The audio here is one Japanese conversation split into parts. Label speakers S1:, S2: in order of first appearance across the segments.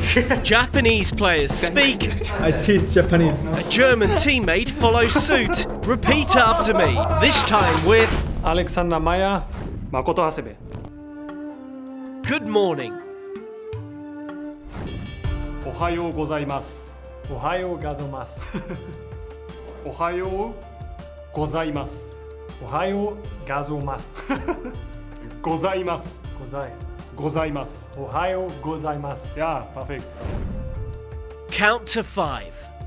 S1: Japanese players speak.
S2: I teach Japanese.
S1: A German teammate follows suit. Repeat after me, this time with
S3: Alexander Meier, Makoto Hasebe.
S1: good morning.
S3: おはようございます。
S2: おはようございます。
S3: おはようございます。
S2: おはようございます。
S3: ございます。ございます。
S2: おはようございます。
S3: Yeah, perfect.
S1: Count to 5.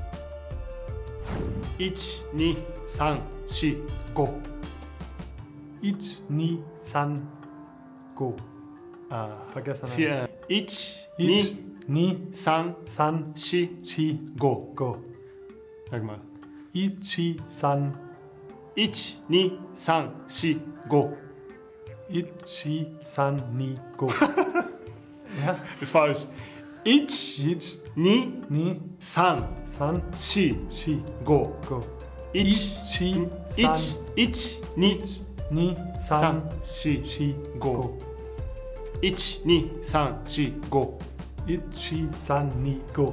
S3: 1、2、3、4、5。
S2: 1、2、3、5。vergessen.
S3: 1、2、
S2: 2、
S3: 3、
S2: 3、
S3: 4、
S2: 4、
S3: 5。
S2: 5。
S3: Sag mal.
S2: 1、3、
S3: 1、2、3、4、5。
S2: 1、3、2、5。Ja?
S3: Ist falsch. 1、 2、
S2: 2、
S3: 3、
S2: 3、
S3: 4、
S2: 4、
S3: 5。
S2: 5。
S3: 1、
S2: 1、
S3: 1、2、
S2: 2、
S3: 3、
S2: 3、
S3: 4、
S2: 4、
S3: 5。1、2、3、4、5。
S2: 1、3、2、5。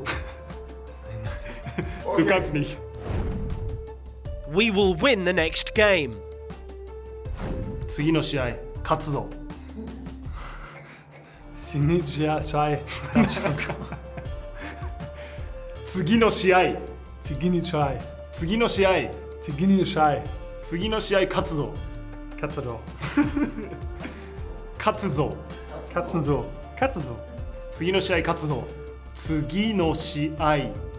S3: Du kannst nicht.
S1: We will win the next game.
S3: 次の試合、勝つぞ。
S2: 次の試合。
S3: 次の試合。
S2: 次の試合。
S3: 次の試合。
S2: 次の試合。
S3: 次の試合、勝つぞ。
S2: 勝つぞ。
S3: 勝つぞ。
S2: 勝つぞ。勝つぞ。
S3: 次の試合、勝つぞ。次の試合。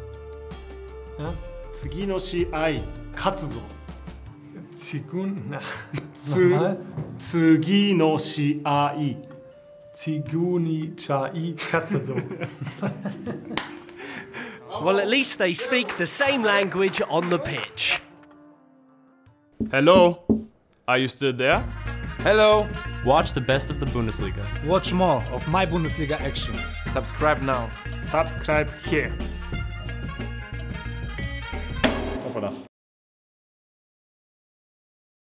S3: 次の試合、勝つぞ。次の試合。
S2: 次の試合、勝つぞ。
S1: Well, at least they speak the same language on the pitch.
S4: Hello, are you still there?
S5: Hello! Watch the best of the Bundesliga.
S6: Watch more of my Bundesliga action.
S4: Subscribe now.
S3: Subscribe here.